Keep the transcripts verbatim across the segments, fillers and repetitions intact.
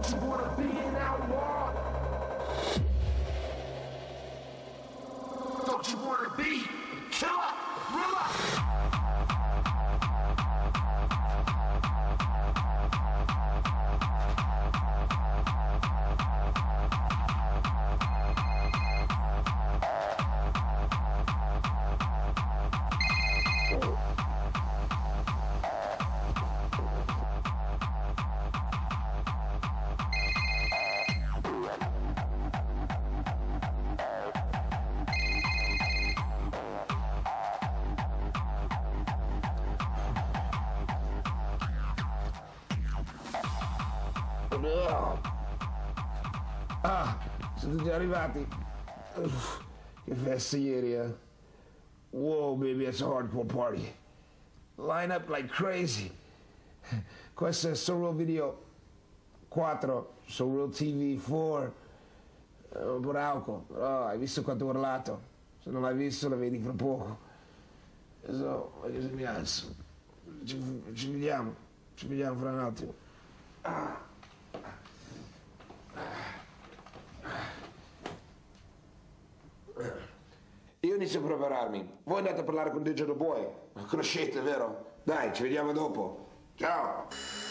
Don't you wanna be an outlaw? Don't you wanna be a killer, thriller? Ah, siete già arrivati? Uff, che festa ieri, eh? Wow, baby, it's a hardcore party. Line up like crazy. Questo è Surreal Video quattro, Surreal T V quattro. Uh, Brauco, però hai visto quanto ho urlato? Se non l'hai visto lo vedi fra poco. Adesso, voglio se mi alzo. Ci, ci vediamo, ci vediamo fra un attimo. Ah. Io inizio a prepararmi. Voi andate a parlare con Digital Boy. Lo conoscete, vero? Dai, ci vediamo dopo. Ciao!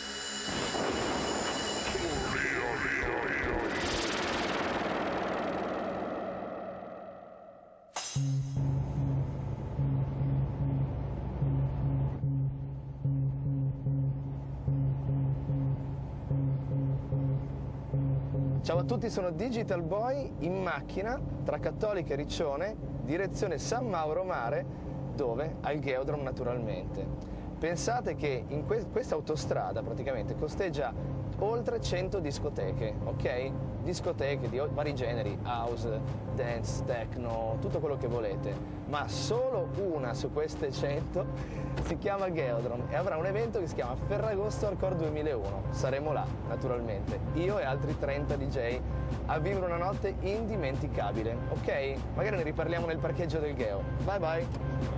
Ciao a tutti, sono Digital Boy in macchina tra Cattolica e Riccione, direzione San Mauro Mare, dove? Al Geodrome naturalmente. Pensate che in que- questa autostrada praticamente costeggia oltre cento discoteche, ok? Discoteche di vari generi, house, dance, techno, tutto quello che volete, ma solo una su queste cento si chiama Geodrome e avrà un evento che si chiama Ferragosto Hardcore duemilauno. Saremo là, naturalmente, io e altri trenta D J a vivere una notte indimenticabile, ok? Magari ne riparliamo nel parcheggio del Geo. Bye bye!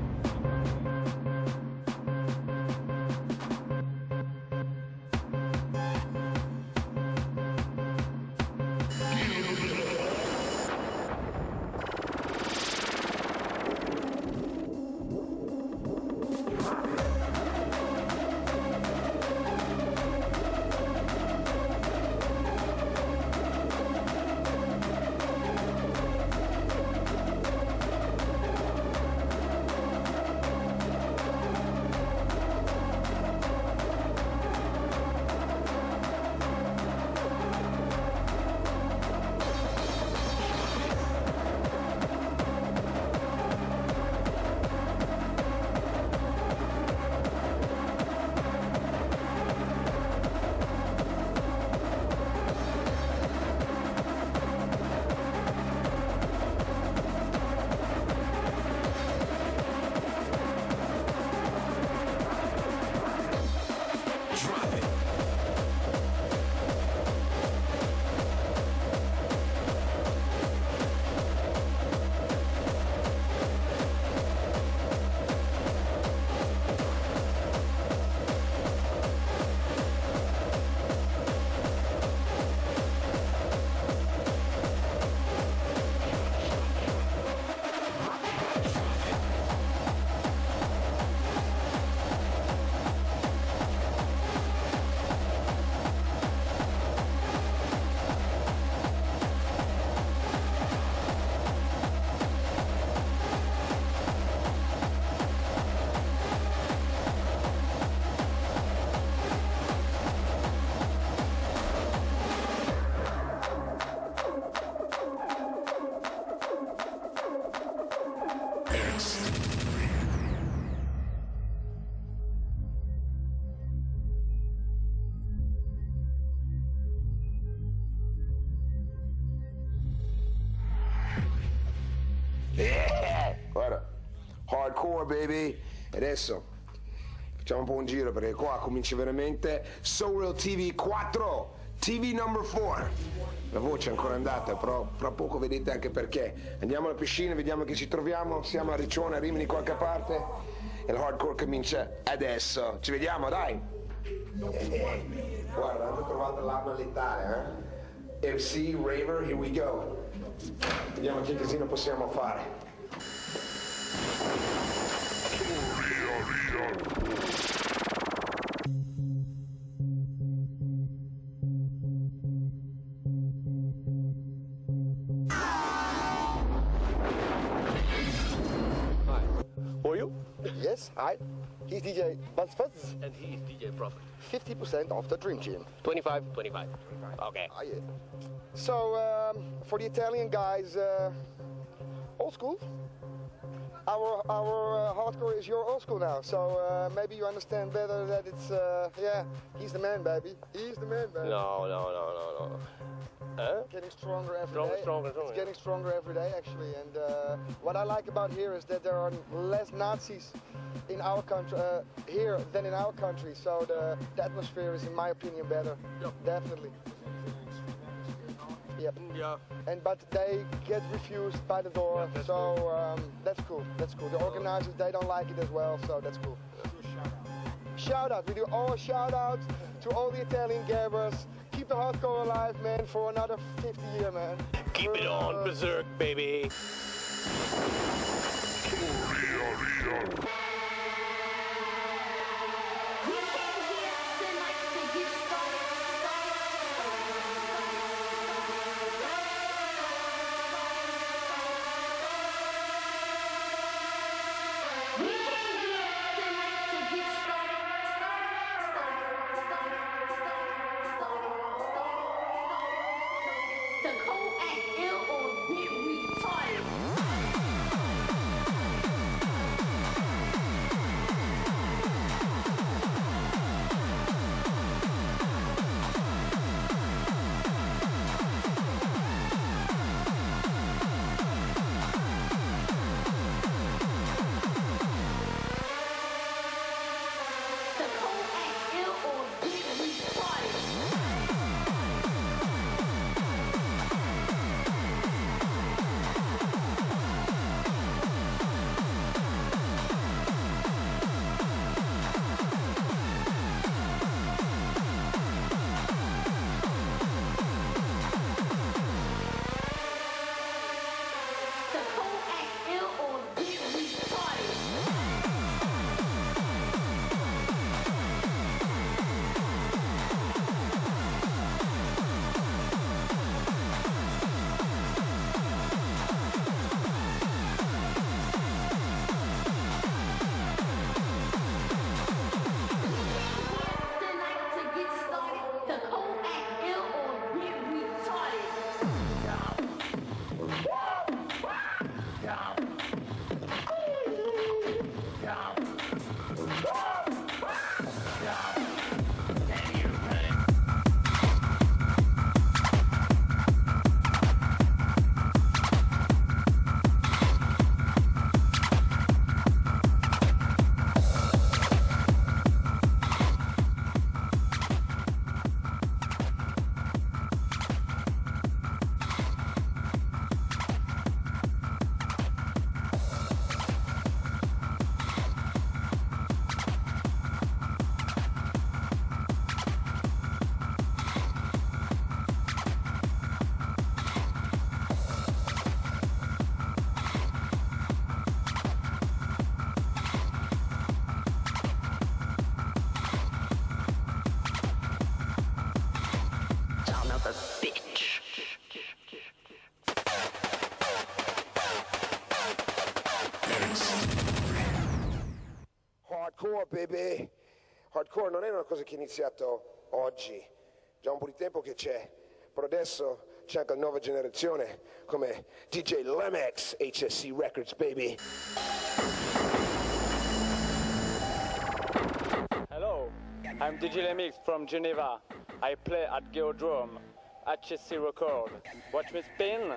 Guarda, hardcore baby. E adesso facciamo un po' un giro perché qua comincia veramente Surreal T V quattro, T V number four. La voce è ancora andata, però fra poco vedete anche perché. Andiamo alla piscina, vediamo che ci troviamo. Siamo a Riccione, a Rimini, qualche parte. E il hardcore comincia adesso. Ci vediamo, dai! Guarda, hanno trovato l'arma letale, eh? M C, Raver, here we go. Vediamo che casino possiamo fare. Who are you? Yes, hi. He's D J Buzz Fuzz. And he is D J Prophet. fifty percent of the Dream Team. twenty-five, twenty-five. Okay. Ah, yeah. So, um, for the Italian guys, uh, old school. Our our uh, hardcore is your old school now. So uh, maybe you understand better that it's uh, yeah, he's the man, baby. He's the man, baby. No, no, no, no, no. Huh? Getting stronger every Stronger, day. stronger, stronger. It's getting stronger every day, actually. And uh, what I like about here is that there are less Nazis in our country uh, here than in our country. So the, the atmosphere is, in my opinion, better. Yep. Definitely. Yep. Yeah. And but they get refused by the door. Yeah, that's so um, that's cool. That's cool. The organizers, they don't like it as well. So that's cool. Shout out. We do all shout outs to all the Italian gabbers. Keep the hardcore alive, man, for another fifty year, man. Keep it on, Uh, Berserk, baby. The cold act ill or get retarded. The cold act ill or get retarded. The cold act ill or get retarded. Tonight to get started. The cold act ill or get retarded. Son of a bitch. Hardcore, baby. Hardcore non è una cosa che è iniziato oggi. Già un po' di tempo che c'è. Però adesso c'è anche una nuova generazione come D J Lemex, H S C Records, baby. Hello, I'm D J Lemix from Geneva. I play at Geodrome, H S C Record. Watch me spin.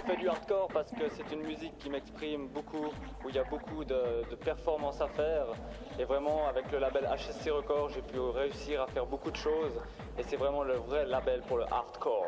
fais du hardcore parce que c'est une musique qui m'exprime beaucoup, où il y a beaucoup de, de performances à faire. Et vraiment, avec le label H S C Records, j'ai pu réussir à faire beaucoup de choses. Et c'est vraiment le vrai label pour le hardcore.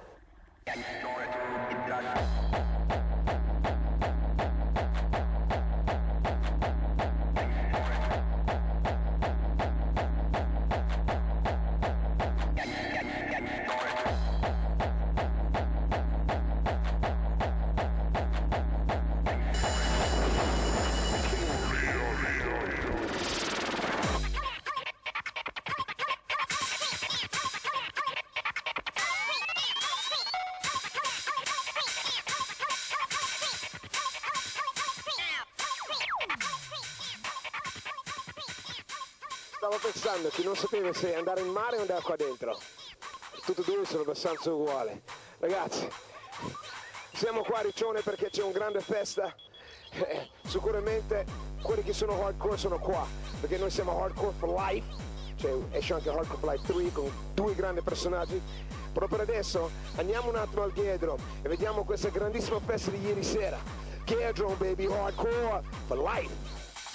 Stavo pensando che non sapeva se andare in mare o andare qua dentro. Tutte e due sono abbastanza uguali. Ragazzi, siamo qua a Riccione perché c'è una grande festa. Eh, sicuramente quelli che sono hardcore sono qua, perché noi siamo hardcore for life. Cioè esce anche Hardcore for Life tre con due grandi personaggi. Però per adesso andiamo un attimo al Geodrome e vediamo questa grandissima festa di ieri sera. Geodrome, baby, hardcore for life.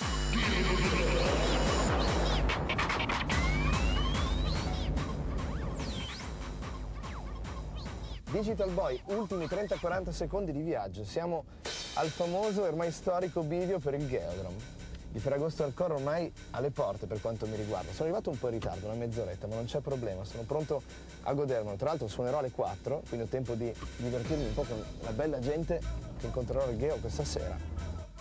Digital Boy, ultimi trenta quaranta secondi di viaggio. Siamo al famoso e ormai storico bivio per il Geodrome. Il Ferragosto Hardcore ormai alle porte per quanto mi riguarda. Sono arrivato un po' in ritardo, una mezz'oretta, ma non c'è problema, sono pronto a godermelo. Tra l'altro suonerò alle quattro, quindi ho tempo di divertirmi un po' con la bella gente che incontrerò al Geo questa sera.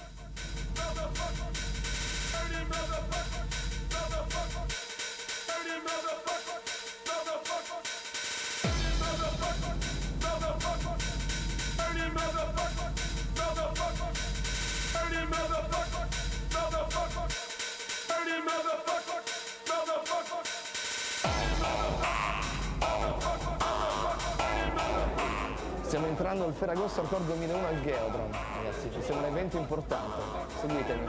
Stiamo entrando al Ferragosto Hardcore duemilauno al Geodrome, ragazzi, questo è un evento importante, seguitemi.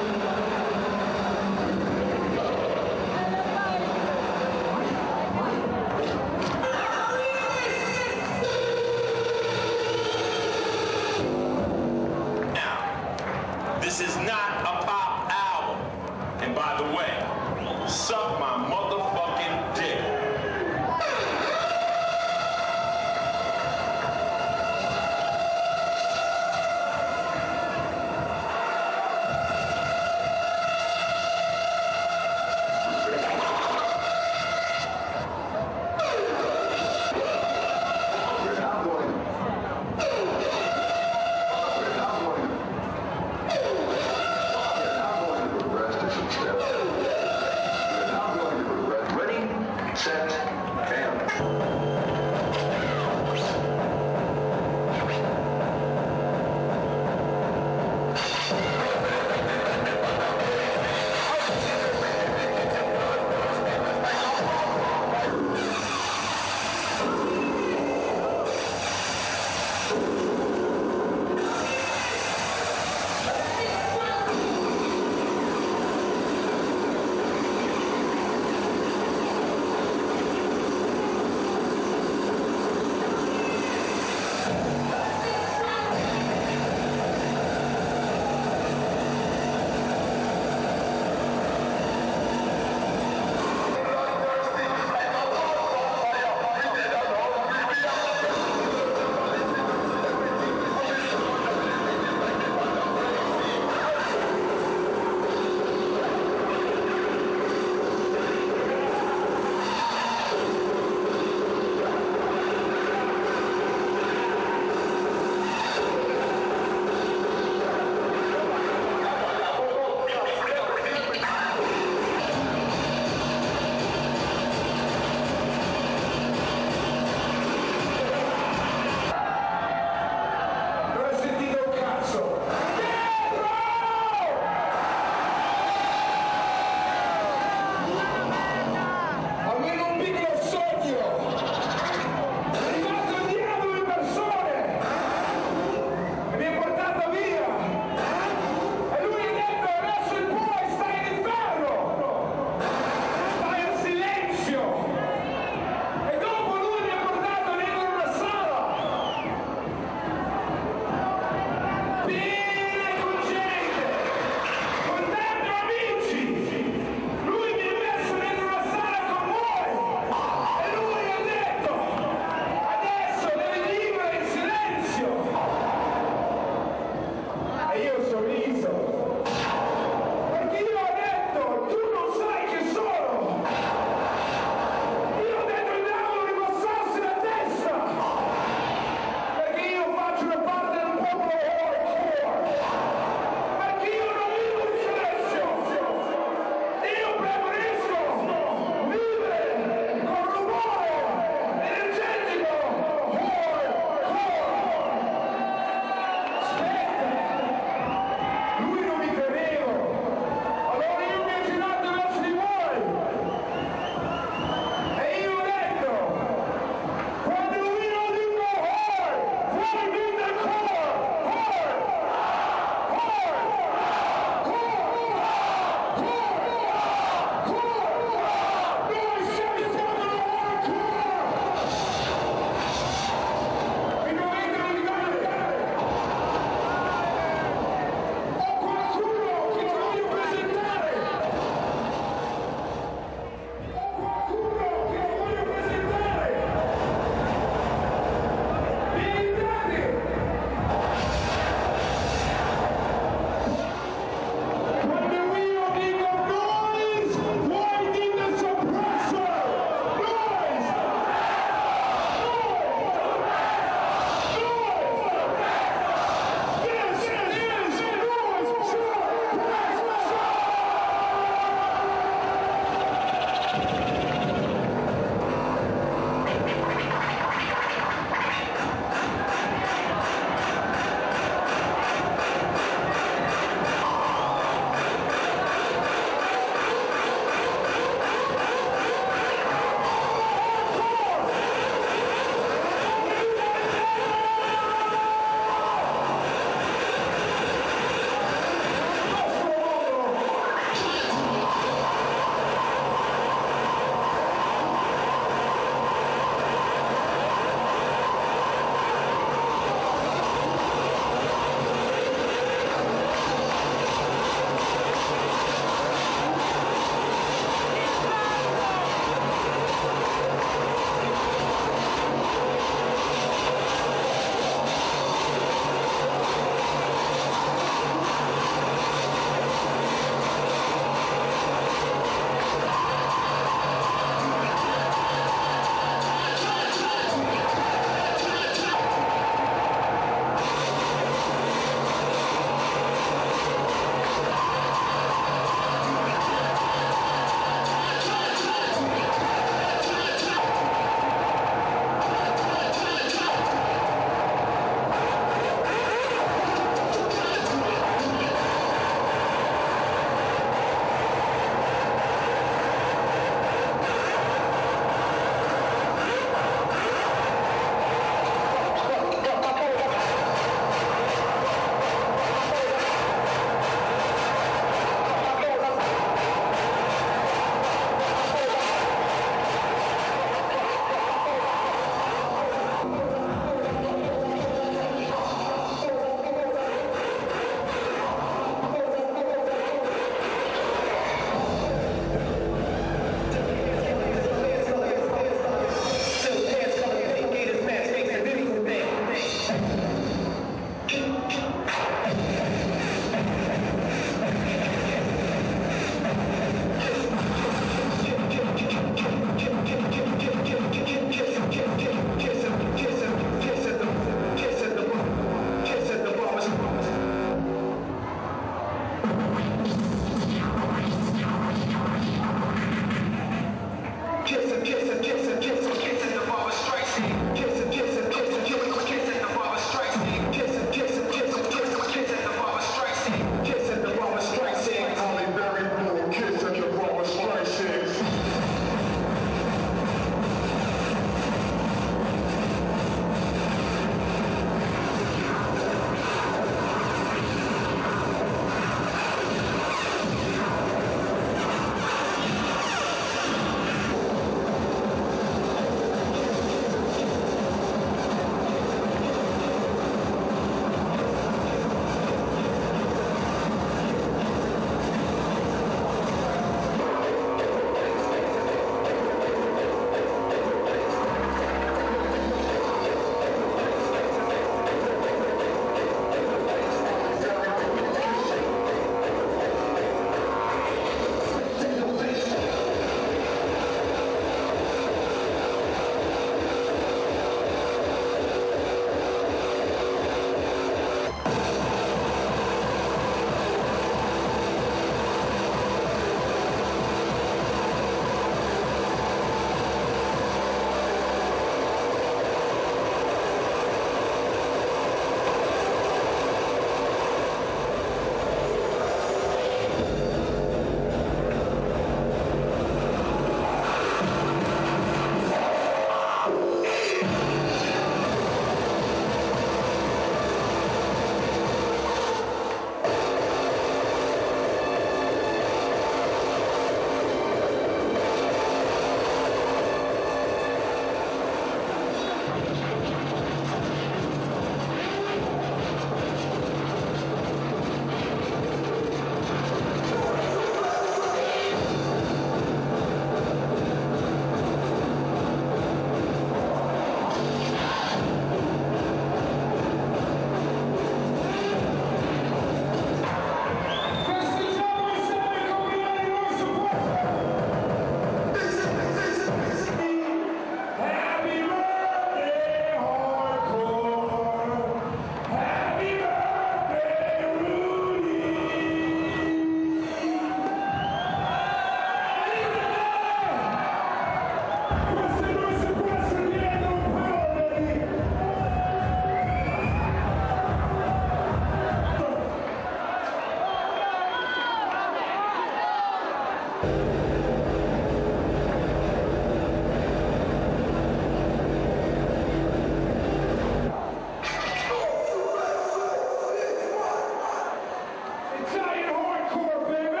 Italian hardcore, baby!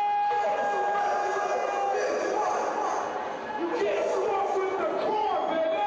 You get smoked with the core, baby!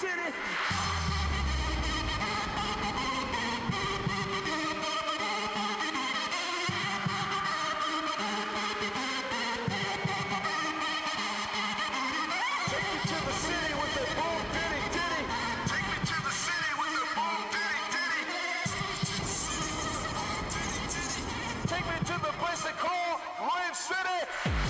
city. Take me to the city with the boom diddy diddy. Take me to the city with the boom diddy diddy. Take me to the place they call Rave City.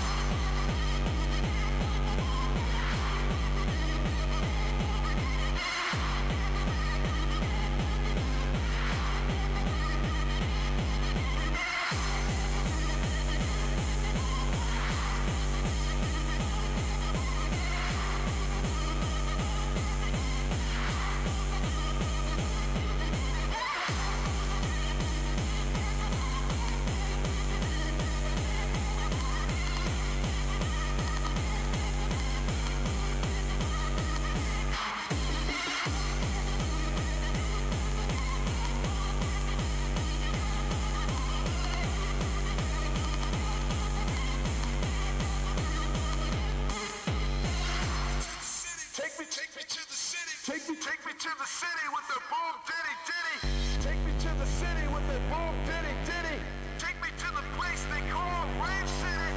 Take me, take me to the city. Take me, take me to the city with the boom diddy diddy. Take me to the city with the boom diddy diddy. Take me to the place they call Rave City.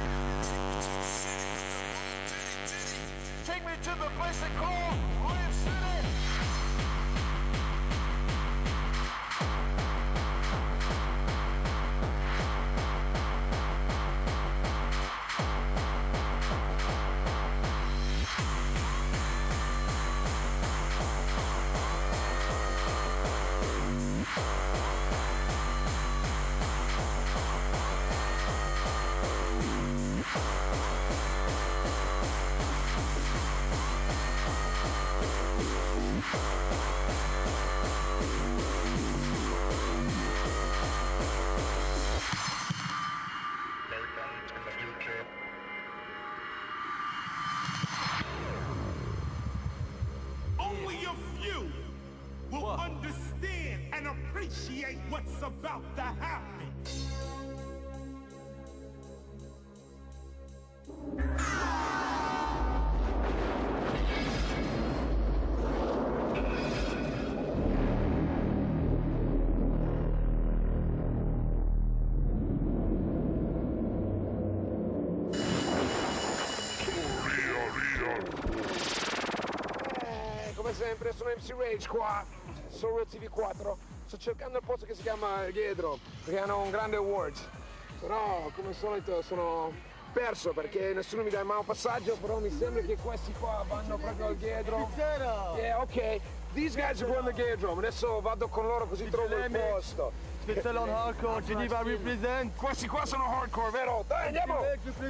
Take me to the place they call Rave City. Only a few will understand and appreciate what's about to happen. Eh, come sempre sono M C Rage qua, sono T V quattro, sto cercando il posto che si chiama Ghiedro, perché hanno un grande award, però come al solito sono perso perché nessuno mi dà mai un passaggio, però mi sembra che questi qua vanno proprio al Ghiedro. Yeah, ok, these guys are going to Ghiedro, adesso vado con loro così trovo il posto. Switzerland Hardcore, Geneva represent. Questi qua sono hardcore, vero? Dai, andiamo!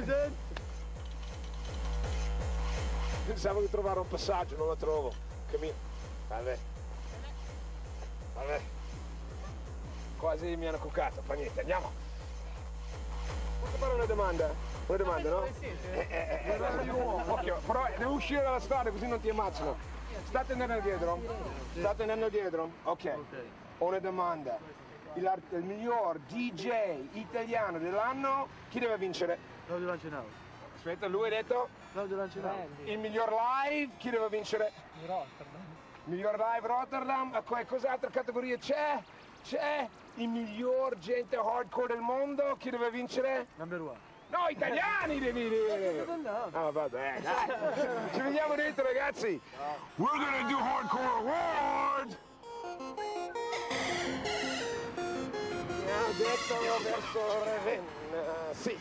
Pensavo di trovare un passaggio, non lo trovo. Cammino. Vabbè. Vabbè. Quasi mi hanno cuccato, fa niente, andiamo. Posso fare una domanda? Una domanda, no? Eh, eh, eh, eh, occhio, però devo uscire dalla strada così non ti ammazzano. State andando dietro? State andando dietro? Ok. Ho una domanda. Il, il miglior D J italiano dell'anno, chi deve vincere? Claudio Lancinao. Aspetta, lui ha detto? Claudio Lancinao. Il miglior live, chi deve vincere? Rotterdam. Miglior live Rotterdam, e cos'altra categoria c'è? C'è il miglior gente hardcore del mondo, chi deve vincere? Number one. No, italiani devi dire! Ah, vabbè, dai. Ci vediamo dentro, ragazzi! We're gonna do Hardcore Award! Abbiamo detto verso Ravenna, sì.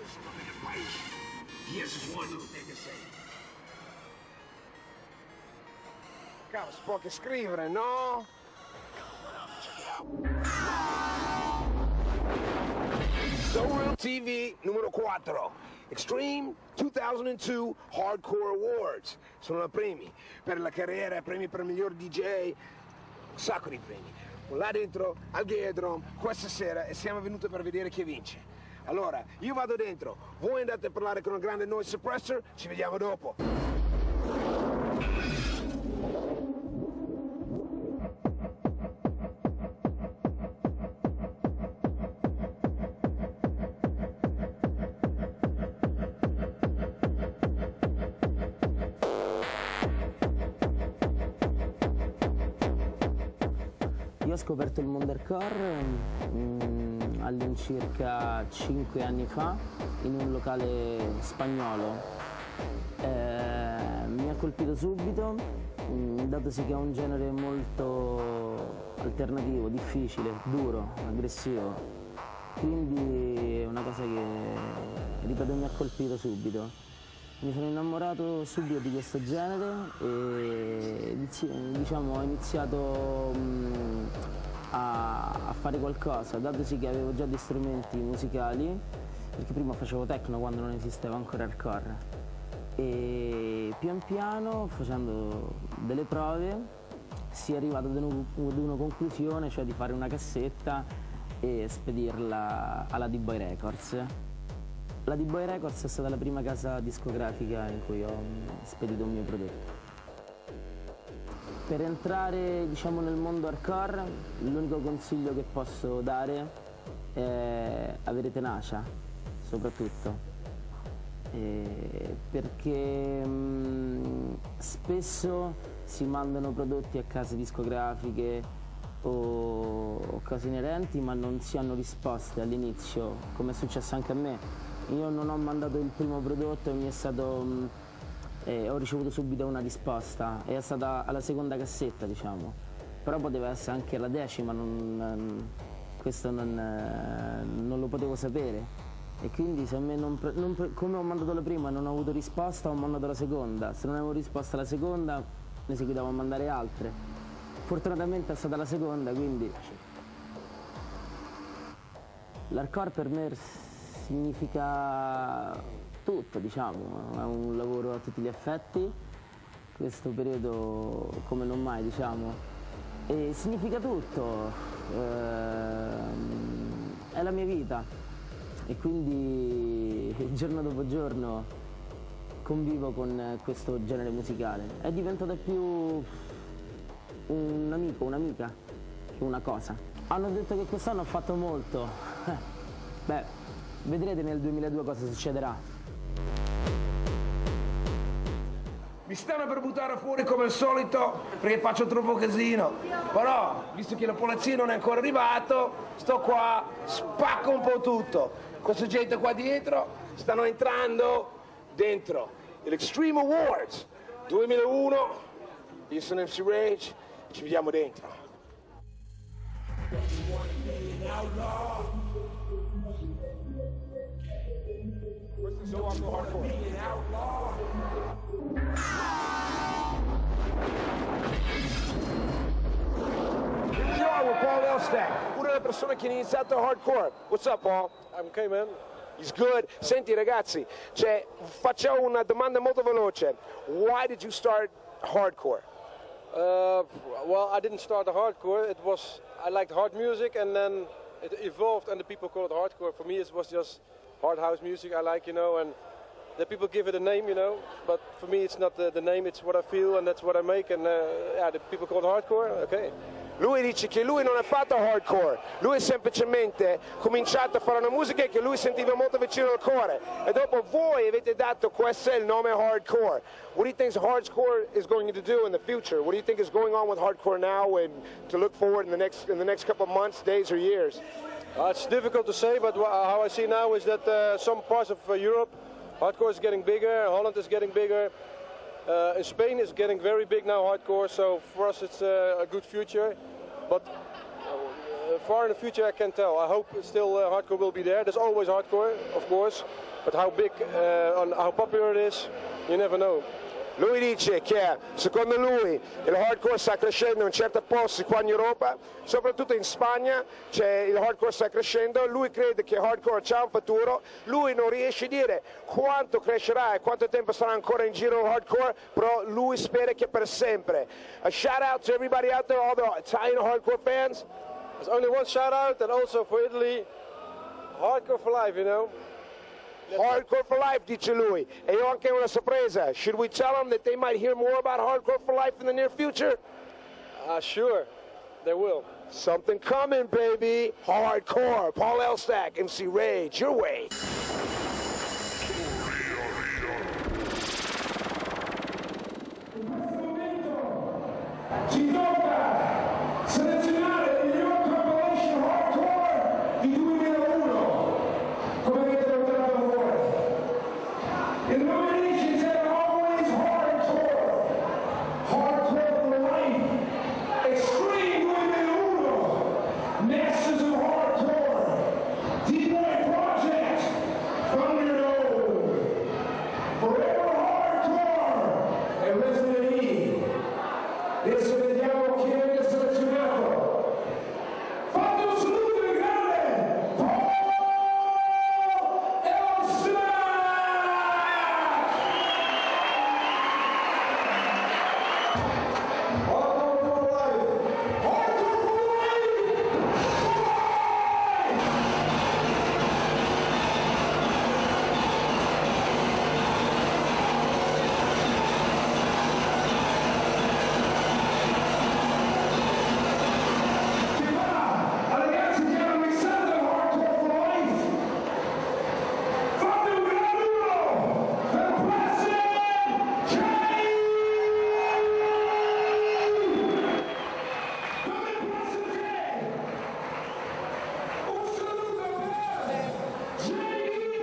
Yes, it's one little thing to say. Cavolo, si può che scrivere, no? SoReal T V numero quattro, Extreme duemiladue Hardcore Awards. Sono i premi per la carriera, premi per miglior D J, un sacco di premi. Là dentro al Ghiedro questa sera e siamo venuti per vedere chi vince. Allora, io vado dentro, voi andate a parlare con un grande noise suppressor, ci vediamo dopo. scoperto il mondo hardcore mm, all'incirca cinque anni fa in un locale spagnolo. Eh, mi ha colpito subito, mm, datosi che è un genere molto alternativo, difficile, duro, aggressivo. Quindi è una cosa che, ripeto, mi ha colpito subito. Mi sono innamorato subito di questo genere e diciamo, ho iniziato mh, a, a fare qualcosa, datosi che avevo già dei strumenti musicali, perché prima facevo techno quando non esisteva ancora hardcore. E pian piano, facendo delle prove, si è arrivato ad una, ad una conclusione, cioè di fare una cassetta e spedirla alla D-Boy Records. La D-Boy Records è stata la prima casa discografica in cui ho spedito un mio prodotto. Per entrare, diciamo, nel mondo hardcore, l'unico consiglio che posso dare è avere tenacia, soprattutto. Eh, perché mh, spesso si mandano prodotti a case discografiche o, o cose inerenti, ma non si hanno risposte all'inizio, come è successo anche a me. Io non ho mandato il primo prodotto e mi è stato, eh, ho ricevuto subito una risposta, è stata alla seconda cassetta, diciamo, però poteva essere anche la decima, non, questo non, eh, non lo potevo sapere, e quindi se a me non, non, come ho mandato la prima e non ho avuto risposta, ho mandato la seconda, se non avevo risposta alla seconda ne seguitavo a mandare altre. Fortunatamente è stata la seconda, quindi l'hardcore per me significa tutto, diciamo, è un lavoro a tutti gli effetti, questo periodo come non mai, diciamo, e significa tutto, ehm, è la mia vita e quindi giorno dopo giorno convivo con questo genere musicale, è diventato più un amico, un'amica che una cosa. Hanno detto che quest'anno ho fatto molto, beh, vedrete nel duemiladue cosa succederà. Mi stanno per buttare fuori come al solito perché faccio troppo casino, però visto che la polizia non è ancora arrivato, sto qua, spacco un po' tutto. Questa gente qua dietro stanno entrando dentro l'Extreme Awards duemilauno, io sono M C Rage, ci vediamo dentro. So I'm the hardcore. Here we are with Paul Elstak, una delle persone che ha iniziato hardcore. What's up, Paul? I'm okay, man. He's good. Senti ragazzi, cioè, facciamo una domanda molto veloce. Why did you start hardcore? Uh, well, I didn't start the hardcore. It was, I liked hard music and then it evolved and the people call it hardcore. For me it was just hard house music I like, you know, and the people give it a name, you know, but for me it's not the, the name, it's what I feel and that's what I make, and uh, yeah, the people call it hardcore, okay. Lui dice che lui non ha fatto hardcore, lui ha semplicemente cominciato a fare una musica che lui sentiva molto vicino al cuore, e dopo voi avete dato questo è il nome hardcore. What do you think hardcore is going to do in the future? What do you think is going on with hardcore now and to look forward in the next, in the next couple of months, days or years? Uh, it's difficult to say, but how I see now is that uh, some parts of uh, Europe, hardcore is getting bigger, Holland is getting bigger, uh, in Spain is getting very big now, hardcore, so for us it's uh, a good future, but uh, far in the future I can't tell. I hope still uh, hardcore will be there. There's always hardcore, of course, but how big uh, and how popular it is, you never know. Lui dice che secondo lui il hardcore sta crescendo in certi posti qua in Europa, soprattutto in Spagna c'è il hardcore sta crescendo, lui crede che hardcore c'ha un futuro, lui non riesce a dire quanto crescerà e quanto tempo sarà ancora in giro il hardcore, però lui spera che per sempre. A shout out to everybody out there, all the Italian hardcore fans. There's only one shout out, and also for Italy, hardcore for life, you know. Hardcore for life, dice lui. E io ho anche una sorpresa. Should we tell them that they might hear more about hardcore for life in the near future? Uh, sure, they will. Something coming, baby. Hardcore. Paul Elstak, M C Rage, your way. Ci tocca selezionare The nominations are always hardcore. Hardcore for life. Extreme Women Uno. Masters of Hardcore. D-Boy Project. Thunderdome. Forever Hardcore. E Resident Evil. Adesso vediamo chi è selezionato. Fate un saluto in grande. Paul Elstak! Hardcore for life. Hardcore for Ragazzi che hanno missato il Hardcore for Life, fate un gran uno per Blessed J! Dove è Blessed J? Un saluto per J!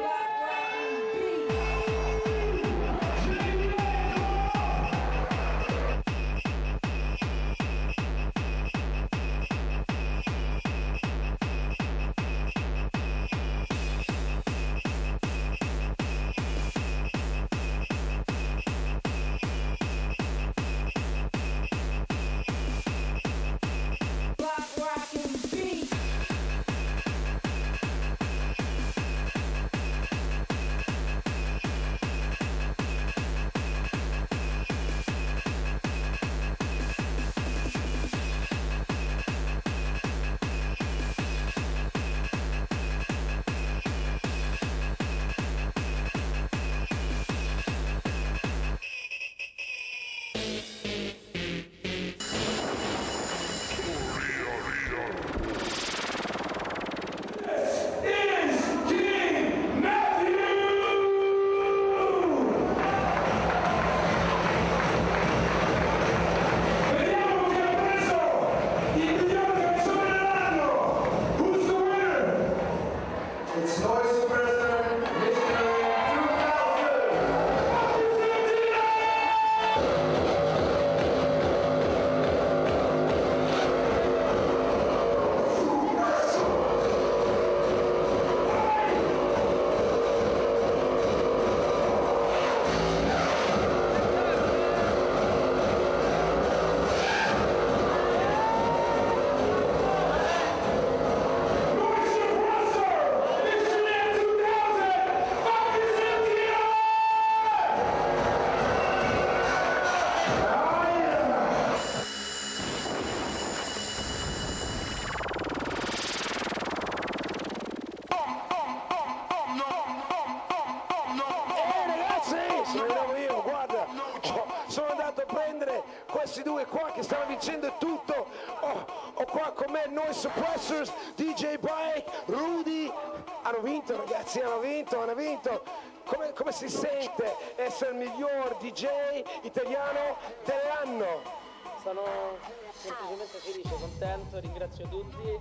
Sono andato a prendere questi due qua che stanno vincendo tutto. Ho, ho qua con me Noise Suppressors, D J Bike, Rudy. Hanno vinto ragazzi, hanno vinto, hanno vinto. Come, come si sente essere il miglior D J italiano dell'anno? Sono semplicemente felice, contento, ringrazio tutti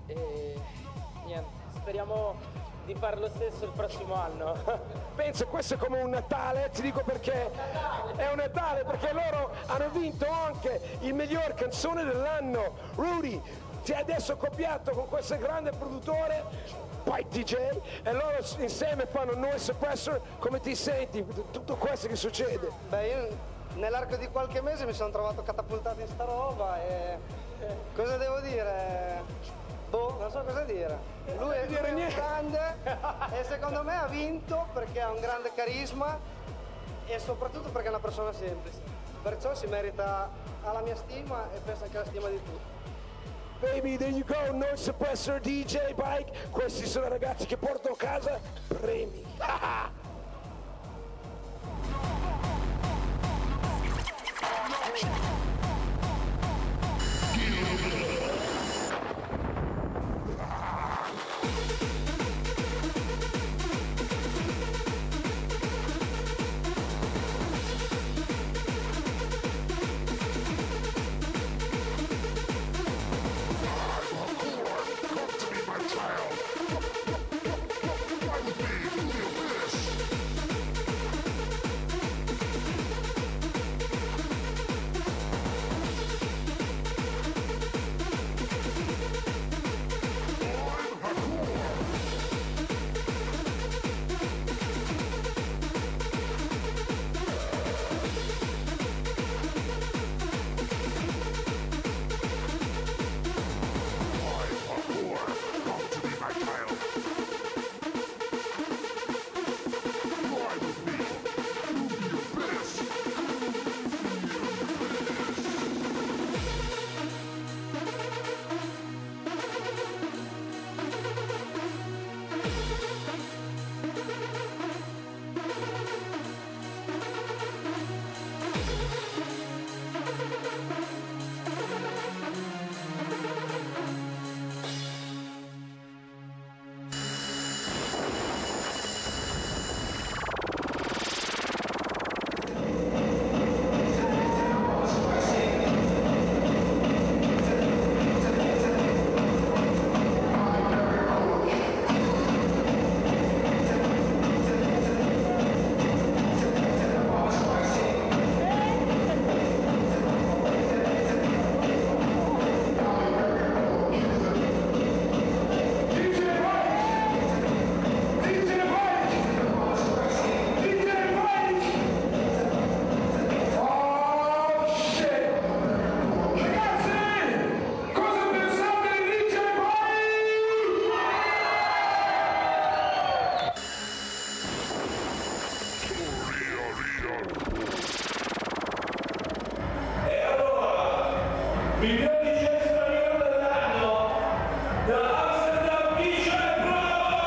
e niente, speriamo di fare lo stesso il prossimo anno. Penso questo è come un Natale, ti dico perché è un Natale, perché loro hanno vinto anche il miglior canzone dell'anno. Rudy, ti hai adesso accoppiato con questo grande produttore, Pike D J, e loro insieme fanno Noise Suppressor. Come ti senti tutto questo che succede? Beh, io nell'arco di qualche mese mi sono trovato catapultato in sta roba e cosa devo dire? Boh, non so cosa dire. Lui è, lui è un grande e secondo me ha vinto perché ha un grande carisma e soprattutto perché è una persona semplice. Perciò si merita, ha la mia stima e penso anche la stima di tutti. Baby, there you go, Noise Suppressor, D J Bike. Questi sono ragazzi che portano a casa premi. Come to me, my child. Why would me feel this? miglior D J straniero dell'anno, da Amsterdam D J Pro!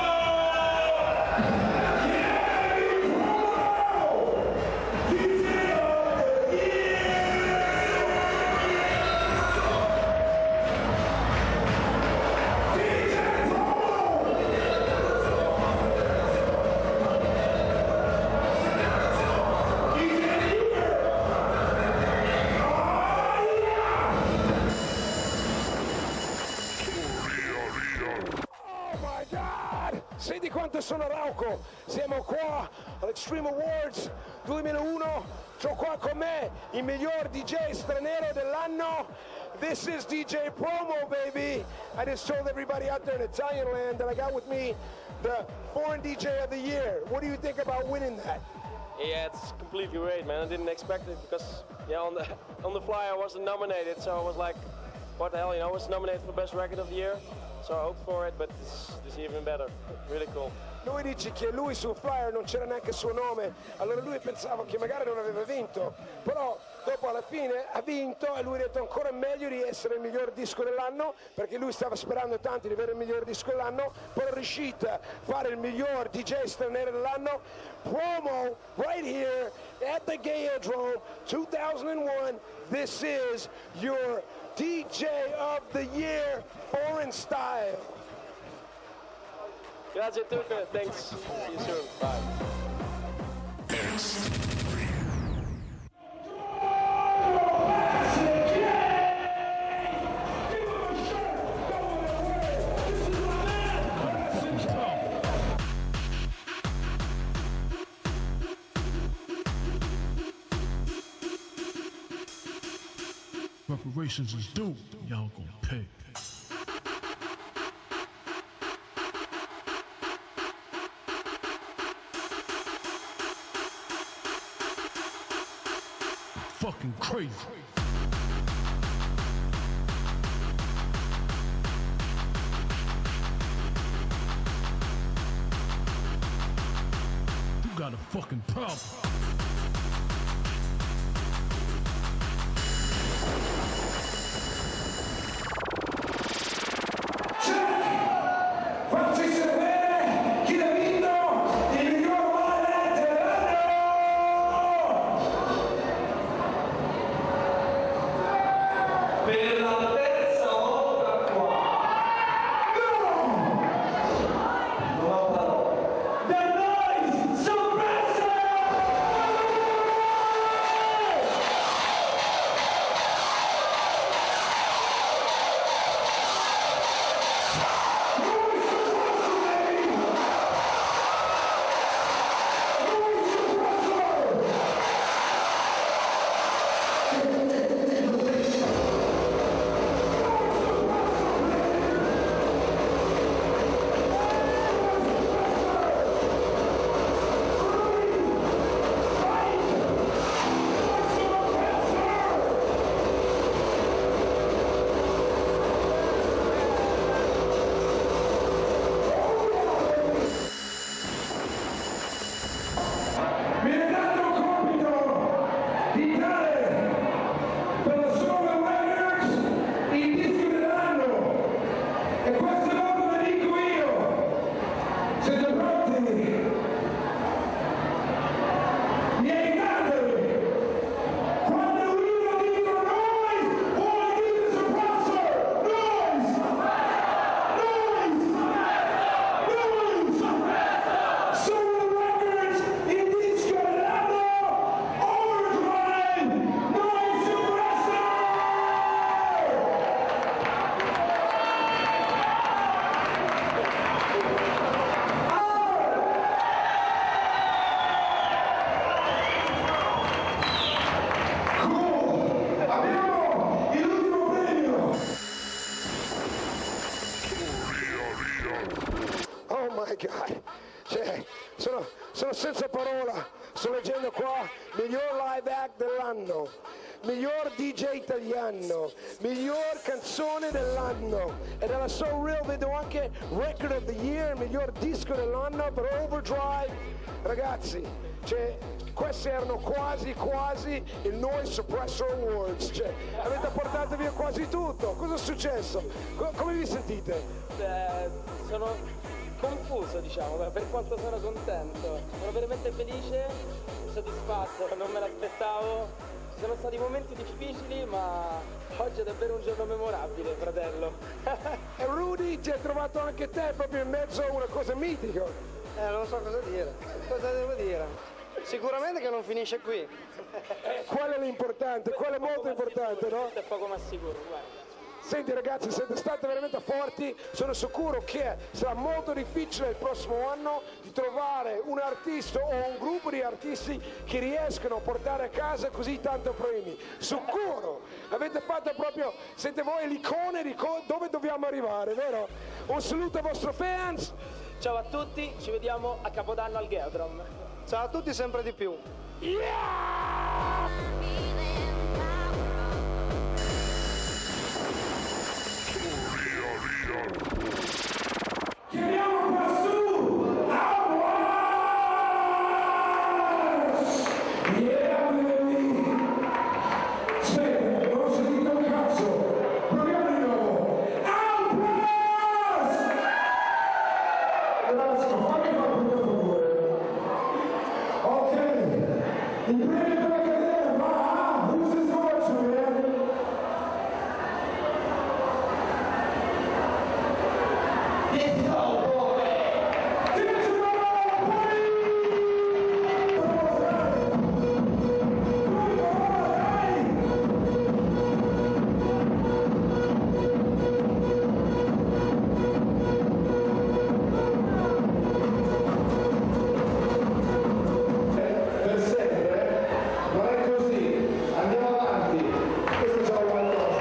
Senti quanto sono rauco, siamo qua all'Extreme Awards duemilauno, c'ho qua con me il miglior D J straniero dell'anno. This is D J Promo, baby. I just told everybody out there in Italian land that I got with me the foreign D J of the year. What do you think about winning that? Yeah, it's completely great, man. I didn't expect it because, yeah, on the on the fly I wasn't nominated, so I was like, what the hell, you know? I was nominated for Best Record of the Year, so I hoped for it, but this, this is even better. Really cool. Lui dice che lui sul flyer non c'era neanche il suo nome, allora lui pensava che magari non aveva vinto, però dopo alla fine ha vinto e lui ha detto ancora meglio di essere il miglior disco dell'anno, perché lui stava sperando tanto di avere il miglior disco dell'anno, poi è riuscito a fare il miglior D J straniero dell'anno. Promo right here at the Gayodrome two thousand one. This is your D J of the Year, foreign style. Grazie a tutti, thanks. See you soon. Bye. Reparations is due, y'all gonna pay. Fucking crazy. You got a fucking problem. The Noise Suppressor! senza parola, sto leggendo qua, miglior live act dell'anno, miglior D J italiano, miglior canzone dell'anno, e dalla So Real vedo anche record of the year, miglior disco dell'anno per Overdrive. Ragazzi, cioè, questi erano quasi quasi il Noise Suppressor Awards, cioè, avete portato via quasi tutto. Cosa è successo? Co- come vi sentite? Beh, sono confuso, diciamo, per quanto sono contento. Sono veramente felice, soddisfatto, non me l'aspettavo. Ci sono stati momenti difficili, ma oggi è davvero un giorno memorabile, fratello. E Rudy, ti hai trovato anche te proprio in mezzo a una cosa mitica. Eh, non so cosa dire. Cosa devo dire? Sicuramente che non finisce qui. Eh, quello è l'importante, quello è molto importante, no? Questo è poco ma sicuro, guarda. Senti ragazzi, siete stati veramente forti, sono sicuro che sarà molto difficile il prossimo anno di trovare un artista o un gruppo di artisti che riescano a portare a casa così tanti premi. Sicuro! Avete fatto proprio, siete voi l'icone di co- dove dobbiamo arrivare, vero? Un saluto ai vostri fans! Ciao a tutti, ci vediamo a Capodanno al Geodrom. Ciao a tutti, sempre di più. Yeah! Chiamiamo qua su Awas! Yeah, baby! Aspetta, non ho sentito un cazzo! Proviamo di nuovo! Awas! Grazie, fammi fare un favore! Ok, il premio per la carriera va a Who's This Fortune, man? Per sempre, non è così, andiamo avanti, questo c'è qualcosa.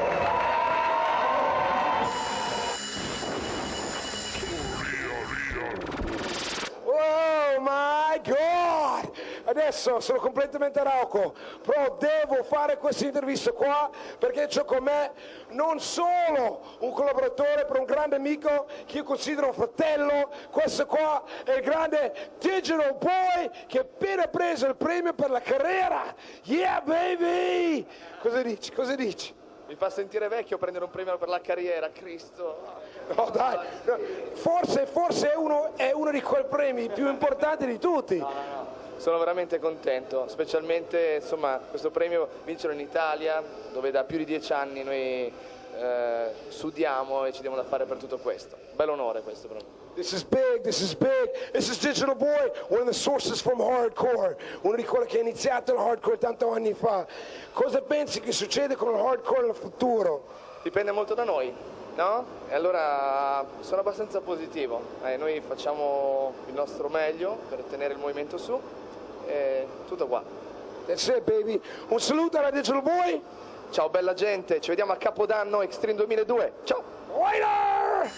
Oh my God! Adesso sono completamente rauco, però devo fare questa intervista qua perché c'ho con me non solo un collaboratore, però un grande amico che io considero un fratello. Questo qua è il grande Digital Boy che ha appena preso il premio per la carriera. Yeah baby! Cosa dici? Cosa dici? Mi fa sentire vecchio prendere un premio per la carriera, Cristo. No dai, no. forse, forse è, uno, è uno di quei premi più importanti di tutti. No, no, no. Sono veramente contento, specialmente insomma questo premio vincerlo in Italia, dove da più di dieci anni noi eh, sudiamo e ci diamo da fare per tutto questo. Bello onore questo proprio. This is big, this is big, this is Digital Boy, one of the sources from hardcore, uno di quelli che ha iniziato il hardcore tanti anni fa. Cosa pensi che succede con il hardcore nel futuro? Dipende molto da noi, no? E allora sono abbastanza positivo, eh, noi facciamo il nostro meglio per tenere il movimento su e tutto qua. That's it baby, un saluto alla Digital Boy. Ciao bella gente, ci vediamo a Capodanno Extreme duemiladue, ciao! Later!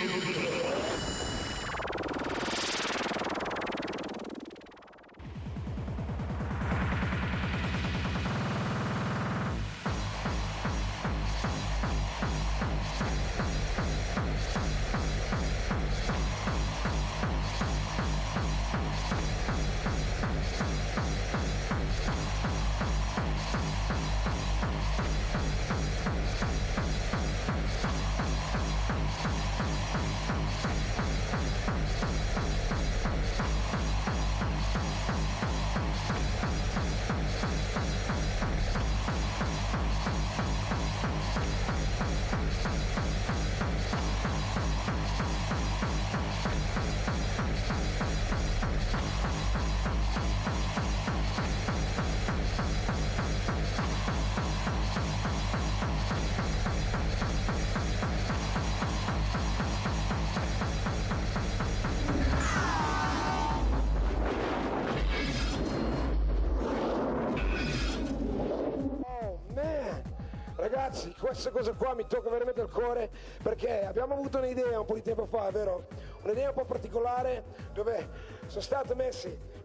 Ragazzi, questa cosa qua mi tocca veramente il cuore perché abbiamo avuto un'idea un po' di tempo fa, vero? Un'idea un po' particolare dove sono stati messi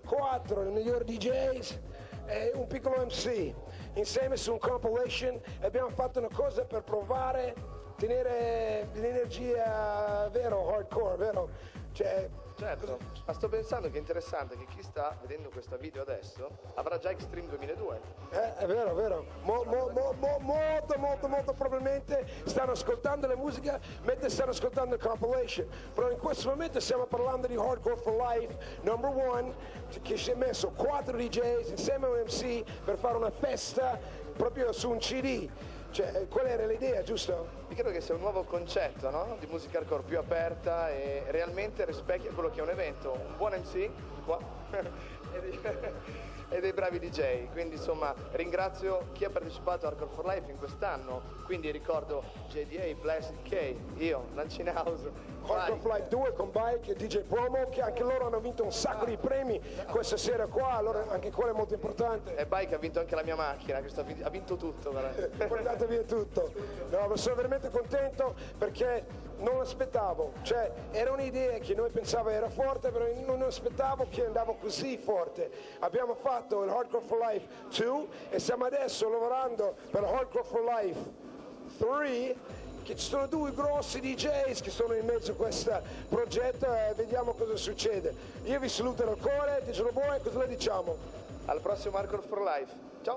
quattro, il miglior D Js e un piccolo M C insieme su un compilation, e abbiamo fatto una cosa per provare a tenere l'energia vero, hardcore, vero? Cioè, certo, ma sto pensando che è interessante che chi sta vedendo questo video adesso avrà già Extreme duemiladue. Eh, è vero, è vero. Mo, mo, mo, mo, molto, molto, molto probabilmente stanno ascoltando la musica mentre stanno ascoltando il compilation. Però in questo momento stiamo parlando di Hardcore for Life, number one, che si è messo quattro D Js insieme a un M C per fare una festa proprio su un C D. Cioè, qual era l'idea, giusto? Io credo che sia un nuovo concetto, no? Di musica hardcore più aperta e realmente rispecchia quello che è un evento, un buon M C qua e, dei, e dei bravi D J. Quindi insomma ringrazio chi ha partecipato a Hardcore for Life in quest'anno, quindi ricordo J D A, Blessed K, io, Lancin House, Hardcore for Life due con Bike e D J Promo, che anche loro hanno vinto un sacco di premi questa sera qua, allora anche quello è molto importante. E Bike ha vinto anche la mia macchina, che sta, ha vinto tutto. Portate via tutto. No, ma sono veramente contento perché non aspettavo, cioè era un'idea che noi pensavamo era forte, però non aspettavo che andavo così forte. Abbiamo fatto il Hardcore for Life due e stiamo adesso lavorando per Hardcore for Life tre, che ci sono due grossi D Js che sono in mezzo a questo progetto e vediamo cosa succede. Io vi saluto dal cuore, Digital Boy, cosa le diciamo? Al prossimo Hardcore for Life. Ciao!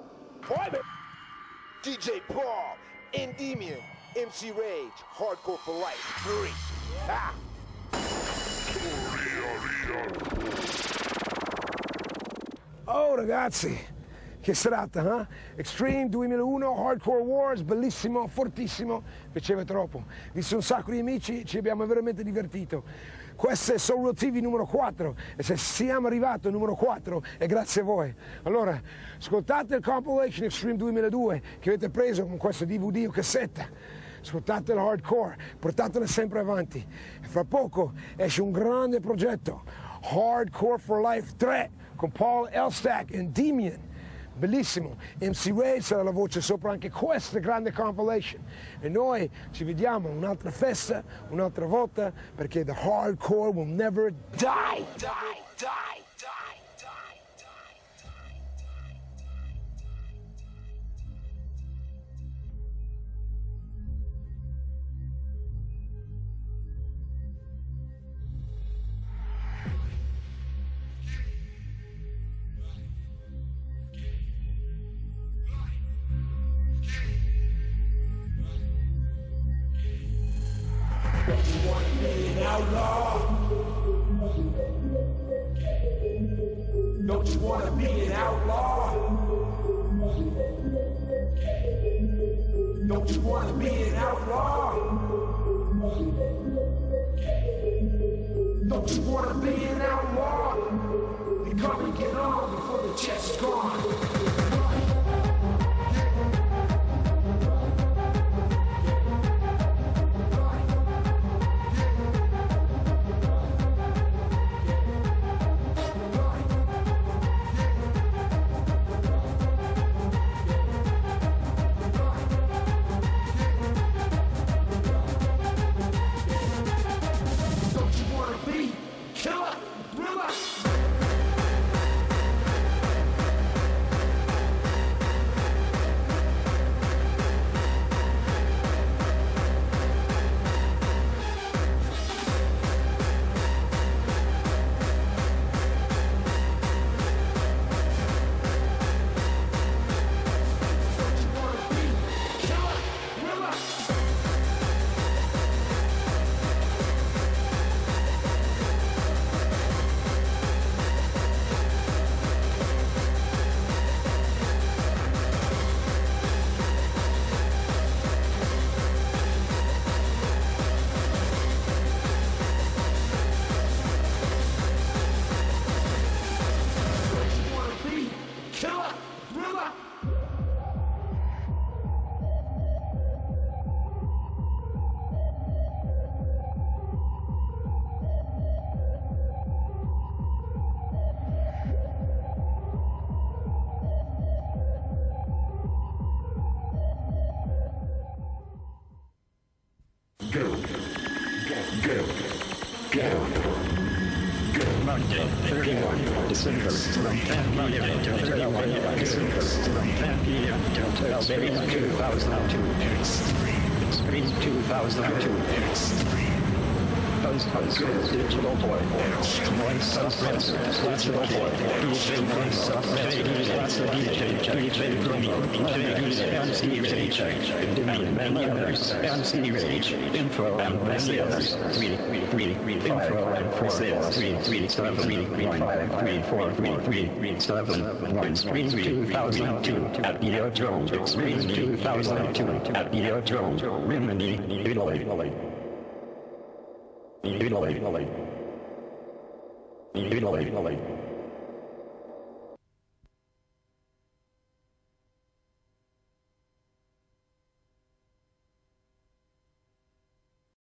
D J Paul, Endymion, M C Rage, Hardcore for Life tre. Ah. Oh ragazzi, che serata, eh? Extreme duemilauno, Hardcore Wars, bellissimo, fortissimo, piaceva troppo. Visto un sacco di amici, ci abbiamo veramente divertito. Questo è Soul World T V numero quattro e se siamo arrivati al numero quattro è grazie a voi. Allora, ascoltate il compilation Extreme duemiladue che avete preso con questo D V D o cassetta. Ascoltate il hardcore, portatelo sempre avanti. E fra poco esce un grande progetto, Hardcore for Life tre, con Paul Elstak e Endymion. Bellissimo, M C Ray sarà la voce sopra anche questa grande compilation e noi ci vediamo un'altra festa, un'altra volta, perché the hardcore will never die, die, die. Don't you wanna be an outlaw? Don't you wanna be an outlaw? Don't you wanna be an outlaw? Then come and get on before the chest is gone. thirty-one December from ten p m till thirty-one December from ten p m till twelve a m two thousand two. Extreme two thousand two. Post Post Digital Boy. Moist Suspense. Digital Boy. D J Moist Suspense. D J D J Grummy. D J M C Rage. And many others. M C Rage. Info and many others. Three, three, three, info and for sales. Three, three, seven, three, one, five, three, four, three, three, three, seven, one. Extreme two thousand two at Videodrome. Extreme two thousand two at Videodrome. Rimini, Italy. Italy, Italy, Italy, Italy.